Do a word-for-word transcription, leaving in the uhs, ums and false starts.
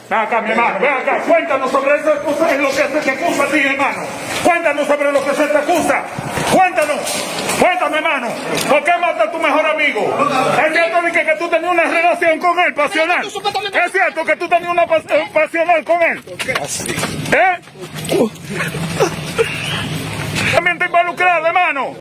Ven acá, mi hermano, ven acá, cuéntanos sobre eso, es lo que se te acusa a ti, hermano. Cuéntanos sobre lo que se te acusa. Cuéntanos, cuéntame, hermano. ¿Por qué mata a tu mejor amigo? ¿Es cierto que, que tú tenías una relación con él, pasional? ¿Es cierto que tú tenías una pas pasional con él? ¿Eh? También te involucrado, hermano.